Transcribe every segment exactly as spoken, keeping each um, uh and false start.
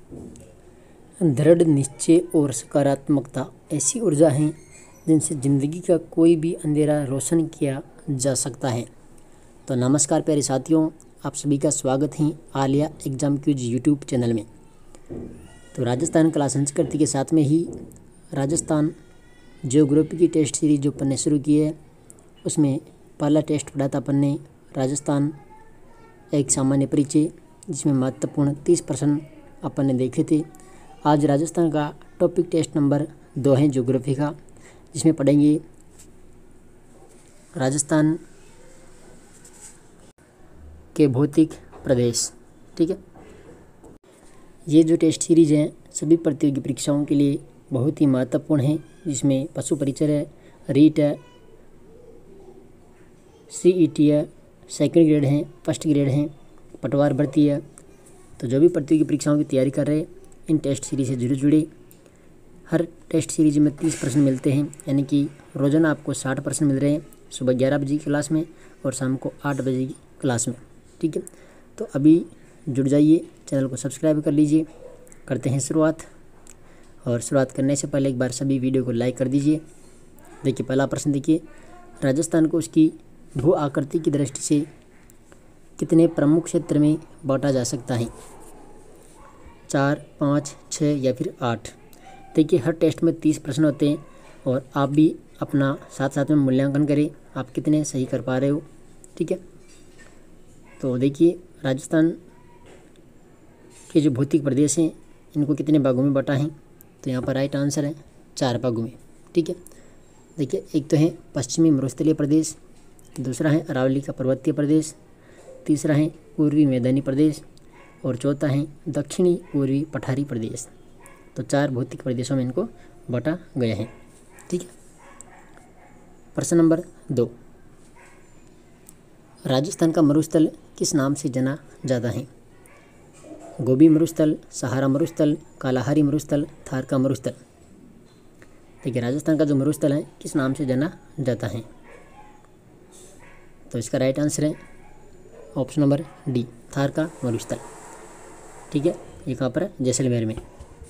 दृढ़ निश्चय और सकारात्मकता ऐसी ऊर्जा हैं जिनसे ज़िंदगी का कोई भी अंधेरा रोशन किया जा सकता है। तो नमस्कार प्यारे साथियों, आप सभी का स्वागत है Aliya exam quiz YouTube channel में। तो राजस्थान कला संस्कृति के साथ में ही राजस्थान ज्योग्राफी की टेस्ट सीरीज जो अपन ने शुरू की है, उसमें पहला टेस्ट पढ़ा था अपन ने राजस्थान एक सामान्य परिचय, जिसमें महत्वपूर्ण तीस प्रश्न अपन ने देखे थे। आज राजस्थान का टॉपिक टेस्ट नंबर दो है ज्योग्राफी का, जिसमें पढ़ेंगे राजस्थान के भौतिक प्रदेश। ठीक है, ये जो टेस्ट सीरीज है सभी प्रतियोगी परीक्षाओं के लिए बहुत ही महत्वपूर्ण है, जिसमें पशु परिचय है, रीट है, सीईटी है, सेकंड ग्रेड है, फर्स्ट ग्रेड है, पटवार भर्ती है। तो जो भी प्रतियोगी परीक्षाओं की तैयारी कर रहे हैं इन टेस्ट सीरीज से जरूर जुड़े। हर टेस्ट सीरीज में तीस प्रश्न मिलते हैं, यानी कि रोजाना आपको साठ प्रश्न मिल रहे हैं, सुबह ग्यारह बजे की क्लास में और शाम को आठ बजे की क्लास में। ठीक है, तो अभी जुड़ जाइए, चैनल को सब्सक्राइब कर लीजिए। करते हैं शुरुआत, और शुरुआत करने से पहले एक बार सभी वीडियो को लाइक कर दीजिए। देखिए पहला प्रश्न, देखिए राजस्थान को उसकी भू आकृति की दृष्टि से कितने प्रमुख क्षेत्र में बांटा जा सकता है? चार, पाँच, छः या फिर आठ। देखिए हर टेस्ट में तीस प्रश्न होते हैं और आप भी अपना साथ साथ में मूल्यांकन करें, आप कितने सही कर पा रहे हो। ठीक है, तो देखिए राजस्थान के जो भौतिक प्रदेश हैं इनको कितने भागों में बांटा है, तो यहाँ पर राइट आंसर है चार भागों में। ठीक है, देखिए एक तो है पश्चिमी मरुस्थलीय प्रदेश, दूसरा है अरावली का पर्वतीय प्रदेश, तीसरा है पूर्वी मैदानी प्रदेश और चौथा है दक्षिणी पूर्वी पठारी प्रदेश। तो चार भौतिक प्रदेशों में इनको बांटा गया है। ठीक है, प्रश्न नंबर दो, राजस्थान का मरुस्थल किस नाम से जाना जाता है? गोबी मरुस्थल, सहारा मरुस्थल, कालाहारी मरुस्थल, थार का मरुस्थल। देखिए राजस्थान का जो मरुस्थल है किस नाम से जाना जाता है? तो इसका राइट आंसर है ऑप्शन नंबर डी, थार का मरुस्थल। ठीक है, ये कहाँ पर है? जैसलमेर में।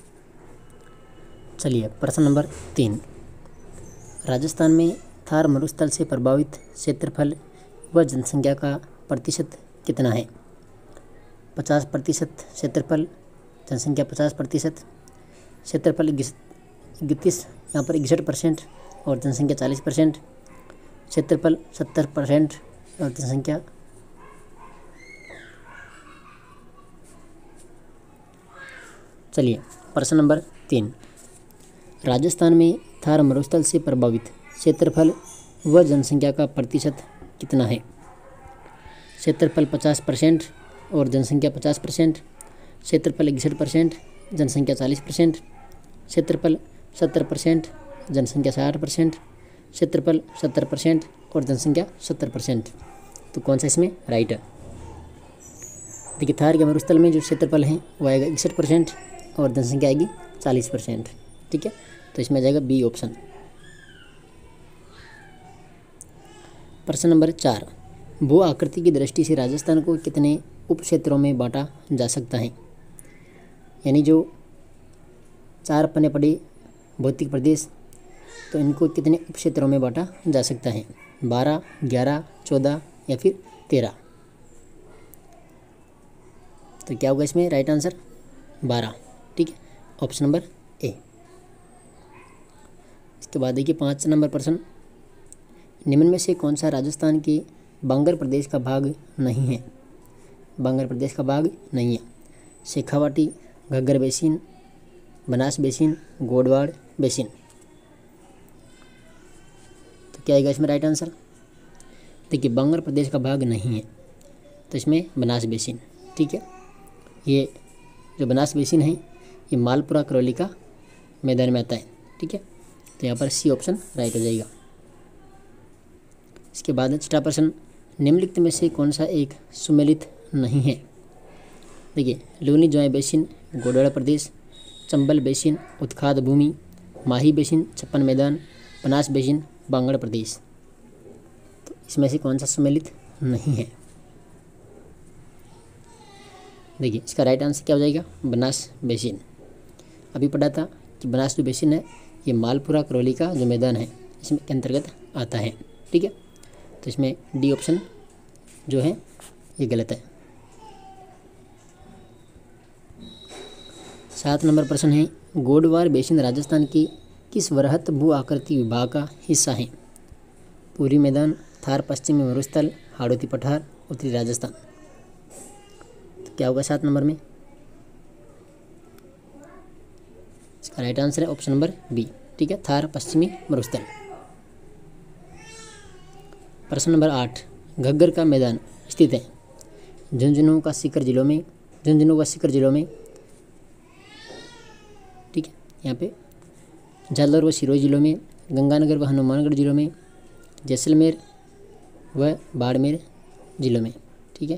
चलिए प्रश्न नंबर तीन, राजस्थान में थार मरुस्थल से प्रभावित क्षेत्रफल व जनसंख्या का प्रतिशत कितना है? पचास प्रतिशत क्षेत्रफल, जनसंख्या पचास प्रतिशत, क्षेत्रफल इकतीस, यहाँ पर इकसठ परसेंट और जनसंख्या चालीस परसेंट, क्षेत्रफल सत्तर परसेंट और जनसंख्या चलिए प्रश्न नंबर तीन, राजस्थान में थार मरुस्थल से प्रभावित क्षेत्रफल व जनसंख्या का प्रतिशत कितना है? क्षेत्रफल पचास परसेंट और जनसंख्या पचास परसेंट, क्षेत्रफल इकसठ परसेंट, जनसंख्या चालीस परसेंट, क्षेत्रफल सत्तर परसेंट, जनसंख्या साठ परसेंट, क्षेत्रफल सत्तर परसेंट और जनसंख्या सत्तर परसेंट। तो कौन सा इसमें राइट है? देखिए थार के मरुस्थल में जो क्षेत्रफल है वो आएगा इकसठ परसेंट और जनसंख्या आएगी चालीस परसेंट। ठीक है, तो इसमें जाएगा बी ऑप्शन। प्रश्न नंबर चार, भू आकृति की दृष्टि से राजस्थान को कितने उप क्षेत्रों में बांटा जा सकता है? यानी जो चार अपने पड़े भौतिक प्रदेश, तो इनको कितने उप क्षेत्रों में बांटा जा सकता है? बारह, ग्यारह, चौदह या फिर तेरह। तो क्या होगा इसमें राइट आंसर? बारह। ठीक है, ऑप्शन नंबर ए। इसके बाद देखिए पाँच नंबर प्रश्न, निम्न में से कौन सा राजस्थान के बांगर प्रदेश का भाग नहीं है? बांगर प्रदेश का भाग नहीं है। Shekhawati, Ghaggar basin, Banas basin, Godwar basin. तो क्या आएगा इसमें राइट आंसर? देखिए बांगर प्रदेश का भाग नहीं है, तो इसमें बनास बेसिन। ठीक है, ये जो बनास बेसिन है ये मालपुरा करौली का मैदान में आता है। ठीक है, तो यहाँ पर सी ऑप्शन राइट हो जाएगा। इसके बाद छठा प्रश्न, निम्नलिखित में से कौन सा एक सुमेलित नहीं है? देखिए लूनी जोय बेसिन, गोडवाड़ा प्रदेश, चंबल बेसिन, उत्खाद भूमि, माही बेसिन, छप्पन मैदान, बनास बेसिन, बांगड़ प्रदेश। तो इसमें से कौन सा सम्मिलित नहीं है? देखिए इसका राइट आंसर क्या हो जाएगा, बनास बेसिन। अभी पढ़ा था कि बनास जो बेसिन है ये मालपुरा करौली का जो मैदान है इसमें के अंतर्गत आता है। ठीक है, तो इसमें डी ऑप्शन जो है ये गलत है। सात नंबर प्रश्न है, गोडवार बेसिन राजस्थान की किस वृहत भू आकृति विभाग का हिस्सा है? पूर्वी मैदान, थार पश्चिमी मरुस्थल, हाड़ौती पठार, उत्तरी राजस्थान। तो क्या होगा सात नंबर में? इसका राइट आंसर है ऑप्शन नंबर बी। ठीक है, थार पश्चिमी मरुस्थल। प्रश्न नंबर आठ, घग्गर का मैदान स्थित है झुंझुनू का सीकर जिलों में, झुंझुनू व सीकर जिलों में। ठीक है, यहाँ पे जालौर व सिरोही जिलों में, गंगानगर व हनुमानगढ़ जिलों में, जैसलमेर व बाड़मेर जिलों में। ठीक है,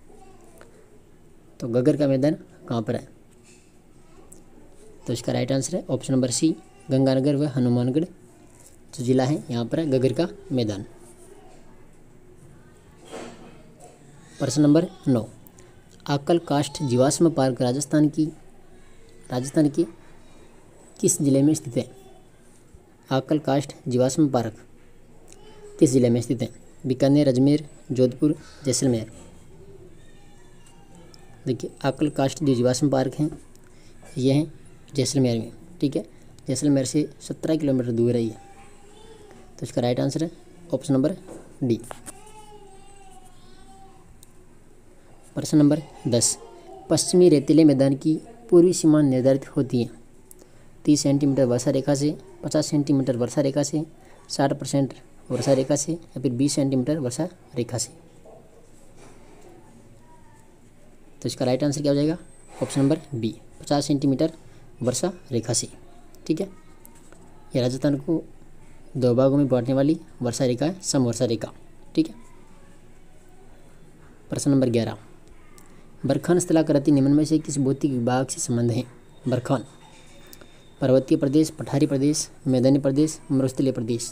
तो घग्गर का मैदान कहाँ पर है? तो इसका राइट आंसर है ऑप्शन नंबर सी, गंगानगर व हनुमानगढ़ जो जिला है यहाँ पर है घग्गर का मैदान। प्रश्न नंबर नौ, आकल काष्ठ जीवाश्म पार्क राजस्थान की राजस्थान के किस जिले में स्थित है? आकल काष्ठ जीवाश्म पार्क किस जिले में स्थित है? बीकानेर, अजमेर, जोधपुर, जैसलमेर। देखिए आकल काष्ठ जो जीवाश्म पार्क हैं ये हैं जैसलमेर में। ठीक है, जैसलमेर से सत्रह किलोमीटर दूर है ये। तो इसका राइट आंसर है ऑप्शन नंबर डी। प्रश्न नंबर दस, पश्चिमी रेतीले मैदान की पूर्वी सीमा निर्धारित होती है तीस सेंटीमीटर वर्षा रेखा से, पचास सेंटीमीटर वर्षा रेखा से, साठ परसेंट वर्षा रेखा से या फिर बीस सेंटीमीटर वर्षा रेखा से। तो इसका राइट आंसर क्या हो जाएगा? ऑप्शन नंबर बी, पचास सेंटीमीटर वर्षा रेखा से। ठीक है, यह राजस्थान को दो भागों में बांटने वाली वर्षा रेखा है, समवर्षा रेखा। ठीक है, प्रश्न नंबर ग्यारह, बरखान स्थलाकृति निम्न में से किस भौतिक विभाग से संबंध है? बरखान पर्वतीय प्रदेश, पठारी प्रदेश, मैदानी प्रदेश, मरुस्थलीय प्रदेश।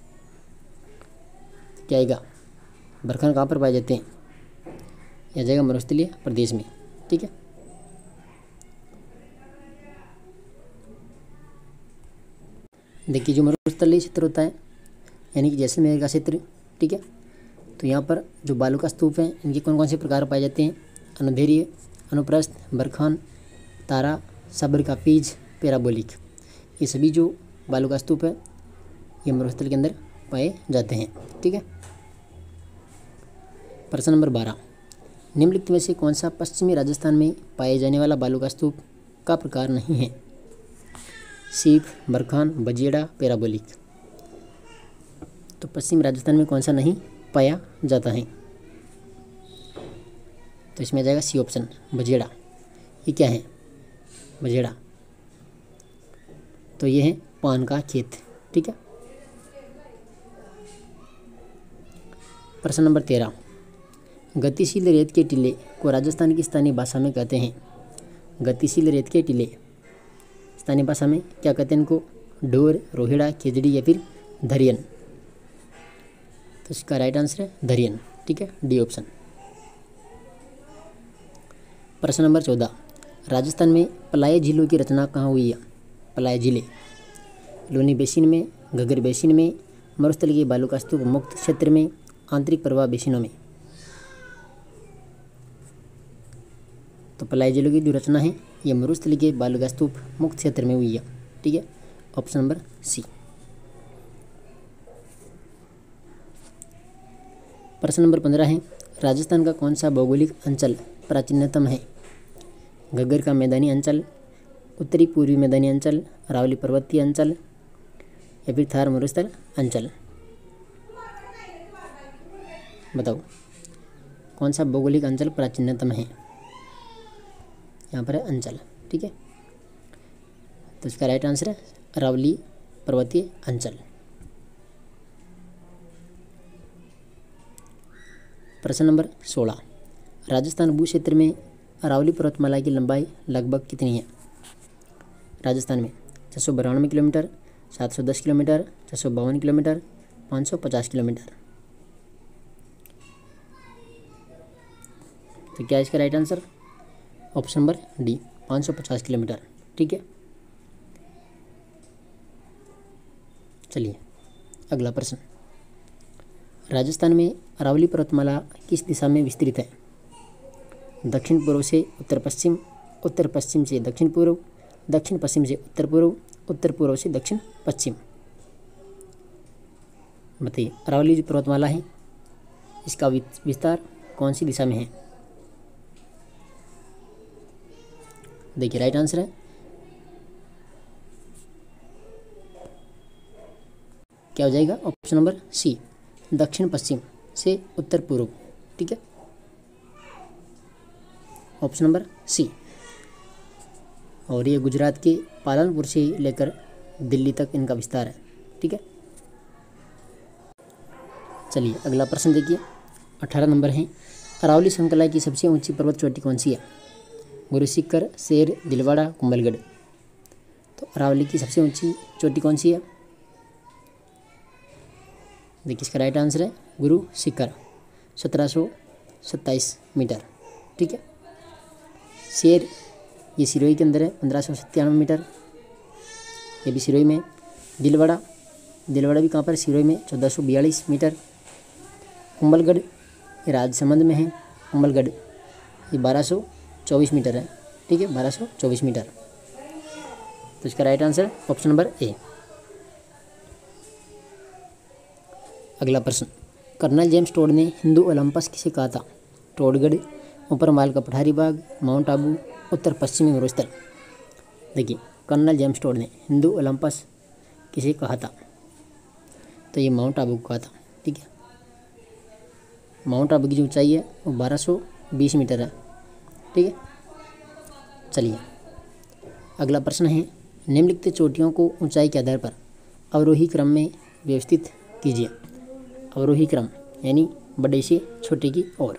क्या आएगा? बरखान कहाँ पर पाए जाते हैं? यह जाएगा मरुस्थलीय प्रदेश में। ठीक है, देखिए जो मरुस्थलीय क्षेत्र होता है यानी कि जैसलमेर का क्षेत्र। ठीक है, तो यहाँ पर जो बालू का स्तूप हैं इनके कौन कौन से प्रकार पाए जाते हैं? अनुदैर्घ्य, अनुप्रस्थ, बरखान, तारा, सब्र का पीज, पैराबोलिक। ये सभी जो बालू का स्तूप है ये मरुस्थल के अंदर पाए जाते हैं। ठीक है, प्रश्न नंबर बारह, निम्नलिखित में से कौन सा पश्चिमी राजस्थान में पाए जाने वाला बालू का स्तूप का प्रकार नहीं है? सीप, बरखान, बजेड़ा, पैराबोलिक। तो पश्चिमी राजस्थान में कौन सा नहीं पाया जाता है? तो इसमें आ जाएगा सी ऑप्शन, बजेड़ा। ये क्या है बजेड़ा? तो ये है पान का खेत। ठीक है, प्रश्न नंबर तेरह, गतिशील रेत के टीले को राजस्थान की स्थानीय भाषा में कहते हैं? गतिशील रेत के टीले स्थानीय भाषा में क्या कहते हैं इनको? ढोर, रोहिड़ा, खिजड़ी या फिर धरियन। तो इसका राइट आंसर है धरियन। ठीक है, डी ऑप्शन। प्रश्न नंबर चौदह, राजस्थान में पलाय झीलों की रचना कहाँ हुई है? पलाय झीलें लूनी बेसिन में, घग्गर बेसिन में, मरुस्थलीय बालू का स्तूप मुक्त क्षेत्र में, आंतरिक प्रवाह बेसिनों में। तो पलाय झीलों की जो रचना है ये मरुस्थलीय बालू का स्तूप मुक्त क्षेत्र में हुई है। ठीक है, ऑप्शन नंबर सी। प्रश्न नंबर पंद्रह है, राजस्थान का कौन सा भौगोलिक अंचल प्राचीनतम है? घग्गर का मैदानी अंचल, उत्तरी पूर्वी मैदानी अंचल, अरावली पर्वतीय अंचल या फिर थार मरुस्थल अंचल। बताओ कौन सा भौगोलिक अंचल प्राचीनतम है? यहाँ पर है अंचल। ठीक है, तो इसका राइट आंसर है अरावली पर्वतीय अंचल। प्रश्न नंबर सोलह, राजस्थान भू क्षेत्र में अरावली पर्वतमाला की लंबाई लगभग कितनी है? राजस्थान में छः सौ बानवे किलोमीटर, सात सौ दस किलोमीटर, छः सौ बावन किलोमीटर, पाँच सौ पचास किलोमीटर। तो क्या इसका right answer? Option number D पाँच सौ पचास किलोमीटर। ठीक है, चलिए अगला प्रश्न। राजस्थान में अरावली पर्वतमाला किस दिशा में विस्तृत है? दक्षिण पूर्व से उत्तर पश्चिम, उत्तर पश्चिम से दक्षिण पूर्व, दक्षिण पश्चिम से उत्तर पूर्व, उत्तर पूर्व से दक्षिण पश्चिम। बताइए अरावली जो पर्वतमाला है इसका विस्तार कौन सी दिशा में है? देखिए राइट आंसर है क्या हो जाएगा? ऑप्शन नंबर सी दक्षिण पश्चिम से उत्तर पूर्व। ठीक है, ऑप्शन नंबर सी। और ये गुजरात के पालनपुर से लेकर दिल्ली तक इनका विस्तार है। ठीक है, चलिए अगला प्रश्न देखिए, अठारह नंबर है। अरावली श्रृंखला की सबसे ऊंची पर्वत चोटी कौन सी है? गुरु शिखर, शेर, दिलवाड़ा, कुंभलगढ़। तो अरावली की सबसे ऊंची चोटी कौन सी है? देखिए इसका राइट आंसर है गुरु शिखर, सत्रह सौ सत्ताईस मीटर। ठीक है, शेर ये सिरोही के अंदर है, पंद्रह सौ सत्तानवे मीटर, ये भी सिरोही में। दिलवाड़ा, दिलवाड़ा भी कहाँ पर? सिरोही में, चौदह सौ बयालीस मीटर। कुंभलगढ़ ये राजसमंद में है, कुंभलगढ़ ये बारह सौ चौबीस मीटर है। ठीक है, बारह सौ चौबीस मीटर। तो इसका right answer option number A. अगला प्रश्न, कर्नल जेम्स टोड ने हिंदू ओलंपस किसे कहा था? टोडगढ़, ऊपर माल का पठारी बाग, माउंट आबू, उत्तर पश्चिमी मरुस्थल। देखिए कर्नल जेम्स टोड ने हिंदू ओलंपस किसे कहा था? तो ये माउंट आबू को कहा था। ठीक है, माउंट आबू की जो ऊंचाई है वो बारह सौ बीस मीटर है। ठीक है, चलिए अगला प्रश्न है, निम्नलिखित चोटियों को ऊंचाई के आधार पर अवरोही क्रम में व्यवस्थित कीजिए। अवरोही क्रम यानी बड़े से छोटे की ओर।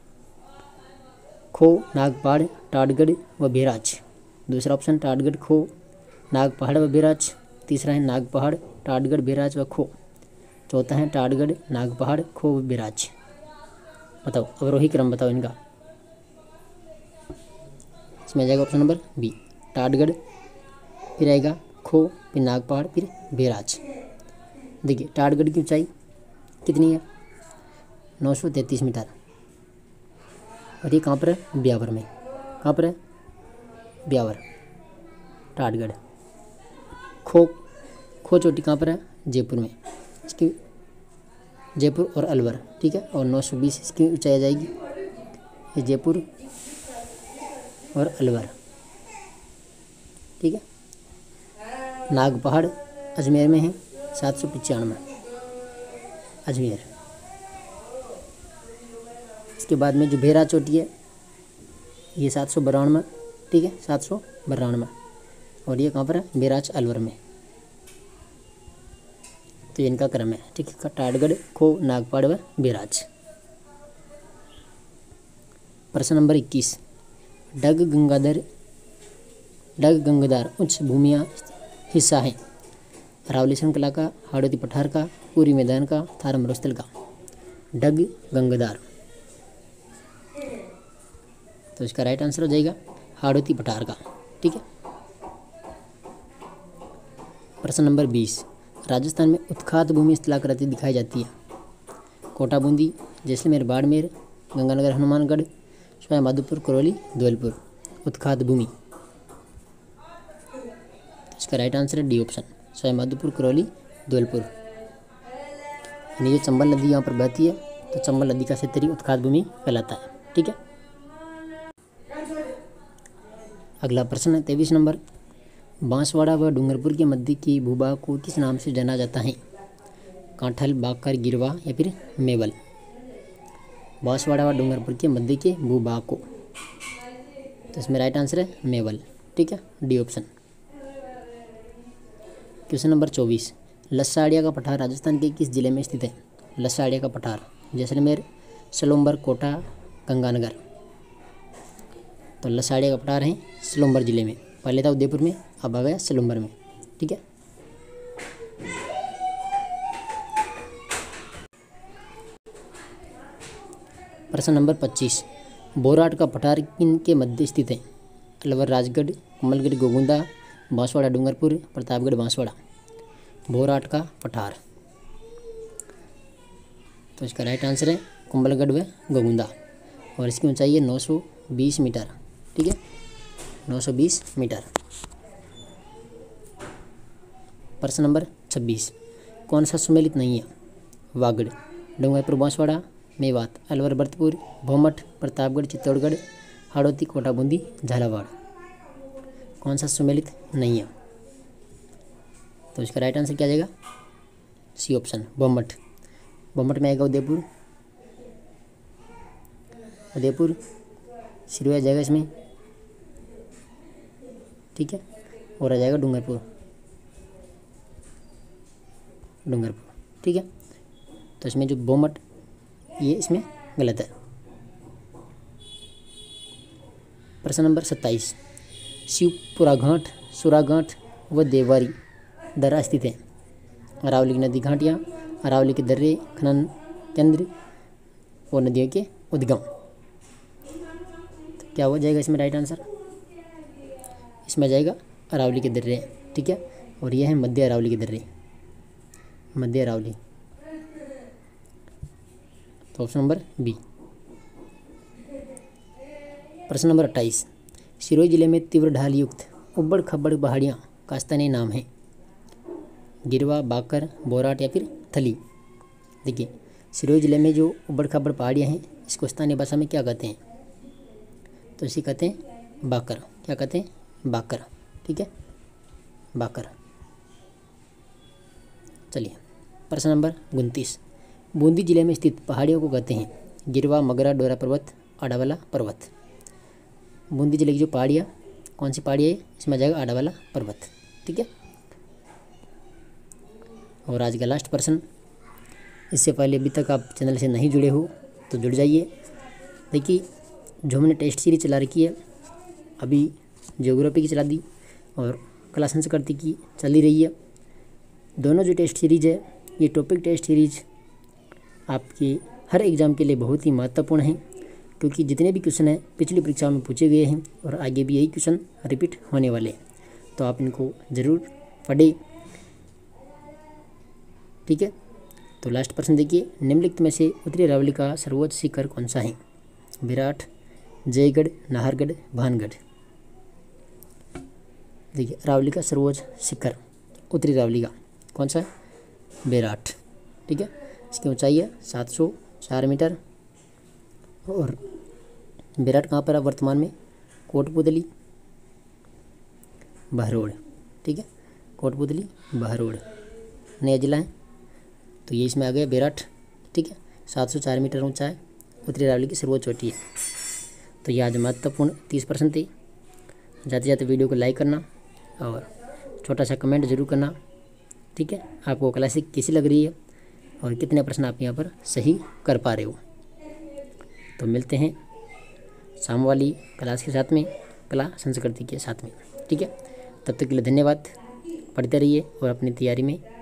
खो, नागपहाड़, टाटगढ़ व बेराज। दूसरा ऑप्शन टाटगढ़, खो, नागपहाड़ व बेराज। तीसरा है नागपहाड़, टाटगढ़, बेराज व खो। चौथा है टाटगढ़, नागपहाड़, खो व बेराज। बताओ अवरोही क्रम बताओ इनका। इसमें आ जाएगा ऑप्शन नंबर बी टाटगढ़, फिर आएगा खो, फिर नागपहाड़, फिर बेराज। देखिए टाटगढ़ की ऊंचाई कितनी है? नौ सौ तैंतीस मीटर। और ये कहाँ पर है? ब्यावर में। कहाँ पर है? ब्यावर, टाटगढ़। खो, खो चोटी कहाँ पर है? जयपुर में। इसकी जयपुर और अलवर। ठीक है, और नौ सौ बीस इसकी ऊंचाई आ जाएगी। ये जयपुर और अलवर। ठीक है, नागपहाड़ अजमेर में है, सात सौ पचानवे अजमेर। इसके बाद में जो बेरा चोटी है ये सात सौ बानवे। ठीक है, सात सौ बानवे। और ये कहाँ पर है? बेराज अलवर में। तो इनका क्रम है। ठीक है, टाटगढ़, खो, नागपहाड़ व बेराज। प्रश्न नंबर इक्कीस, डग गंगाधर डग गंगाधर उच्च भूमिया हिस्सा है अरावली श्रृंखला का, हाड़ौती पठार का, पूरी मैदान का, थार मरुस्थल का। डग गंगाधर, तो इसका राइट आंसर हो जाएगा हाड़ौती पठार का। ठीक है, प्रश्न नंबर बीस, राजस्थान में उत्खात भूमि स्थलाकृति दिखाई जाती है। कोटा बूंदी, जैसलमेर बाड़मेर, गंगानगर हनुमानगढ़, सवाई माधोपुर करौली धौलपुर। उत्खात भूमि, इसका राइट आंसर है डी ऑप्शन, सवाई माधोपुर करौली धौलपुर। यानी जो चंबल नदी यहाँ पर बहती है तो चंबल नदी का क्षेत्र ही उत्खात भूमि कहलाता है। ठीक है, अगला प्रश्न है तेईस नंबर, बांसवाड़ा व डूंगरपुर के मध्य की भूभाग को किस नाम से जाना जाता है? कांठल, बाकर, गिरवा या फिर मेवल। बांसवाड़ा व डूंगरपुर के मध्य के भूभाग को, तो इसमें राइट आंसर है मेवल। ठीक है, डी ऑप्शन। क्वेश्चन नंबर चौबीस, लसाड़िया का पठार राजस्थान के किस जिले में स्थित है? लसाड़िया का पठार जैसलमेर, सलोम्बर, कोटा, गंगानगर। तो लसाड़िया का पठार है सलोम्बर जिले में। पहले था उदयपुर में, अब आ गया सलोम्बर में। ठीक है, प्रश्न नंबर पच्चीस, बोराट का पठार किन के मध्य स्थित है? अलवर राजगढ़, कमलगढ़ गोगुंदा, बांसवाड़ा डूंगरपुर, प्रतापगढ़ बांसवाड़ा। बोराट का पठार, तो इसका राइट आंसर है कुंभलगढ़ व गोगुंदा। और इसकी ऊंचाई है नौ सौ बीस मीटर। ठीक है, नौ सौ बीस मीटर। प्रश्न नंबर छब्बीस, कौन सा सुमेलित नहीं है? वागड़, डूंगरपुर बांसवाड़ा, मेवात, अलवर भरतपुर, भोमठ, प्रतापगढ़ चित्तौड़गढ़, हाड़ौती कोटा बूंदी, झालावाड़। कौन सा सुमेलित नहीं है? तो इसका राइट आंसर क्या आ जाएगा? C option, भोमठ। भोमठ में आएगा उदयपुर, उदयपुर सिरवा जाएगा इसमें। ठीक है, और आ जाएगा डूंगरपुर, डूंगरपुर। ठीक है, तो इसमें जो भोमठ ये इसमें गलत है। प्रश्न नंबर सत्ताईस, शिवपुरा घाट, सुराघाट व देवारी दर्रा स्थित है? अरावली की नदी घाटियाँ, अरावली के दर्रे खनन केंद्र और नदियों के उद्गम। तो क्या हो जाएगा इसमें राइट आंसर? इसमें जाएगा अरावली के दर्रे। ठीक है, और यह है मध्य अरावली के दर्रे, मध्य अरावली। तो ऑप्शन नंबर बी। प्रश्न नंबर अट्ठाईस, सिरोही जिले में तीव्र ढाल युक्त उबड़ खबड़ पहाड़ियाँ का स्थानीय नाम है? गिरवा, बाकर, बोराट या फिर थली। देखिए, सिरोही जिले में जो उबड़ खबड़ पहाड़ियाँ हैं इसको स्थानीय भाषा में क्या कहते हैं? तो इसे कहते हैं बाकर। क्या कहते हैं? बाकर। ठीक है, बाकर। चलिए, प्रश्न नंबर उनतीस, बूंदी जिले में स्थित पहाड़ियों को कहते हैं? गिरवा, मगरा, डोरा पर्वत, आडावाला पर्वत। बूंदी जिले की जो पहाड़ियाँ, कौन सी पहाड़ी है? इसमें जाएगा आडावाला पर्वत। ठीक है, और आज का लास्ट प्रश्न। इससे पहले अभी तक आप चैनल से नहीं जुड़े हो तो जुड़ जाइए। देखिए, जो हमने टेस्ट सीरीज चला रखी है, अभी ज्योग्राफी की चला दी और कला संस्कृति की चल ही रही है। दोनों जो टेस्ट सीरीज है, ये टॉपिक टेस्ट सीरीज आपके हर एग्ज़ाम के लिए बहुत ही महत्वपूर्ण है, क्योंकि जितने भी क्वेश्चन हैं पिछली परीक्षाओं में पूछे गए हैं और आगे भी यही क्वेश्चन रिपीट होने वाले हैं। तो आप इनको ज़रूर पढ़ें। ठीक है, तो लास्ट प्रश्न देखिए, निम्नलिखित में से उत्तरी अरावली का सर्वोच्च शिखर कौन सा है? विराट, जयगढ़, नाहरगढ़, भानगढ़। देखिए, अरावली का सर्वोच्च शिखर उत्तरी अरावली का कौन सा है? विराट। ठीक है, इसकी ऊंचाई है सात सौ चार मीटर। और विराट कहाँ पर है वर्तमान में? कोटपुतली, बहरोड़। ठीक है, कोटपुतली, बहरोड़ नया जिला है। तो ये इसमें आ गया विराट। ठीक है, सात सौ चार मीटर ऊंचा है, उत्तरी अरावली की सर्वोच्च चोटी है। तो ये आज महत्वपूर्ण तीस परसेंट थे। जाते जाते वीडियो को लाइक करना और छोटा सा कमेंट जरूर करना। ठीक है, आपको क्लासिक कैसी लग रही है और कितने प्रश्न आप यहाँ पर सही कर पा रहे हो। तो मिलते हैं शाम वाली क्लास के साथ में, कला संस्कृति के साथ में। ठीक है, तब तक के लिए धन्यवाद। पढ़ते रहिए और अपनी तैयारी में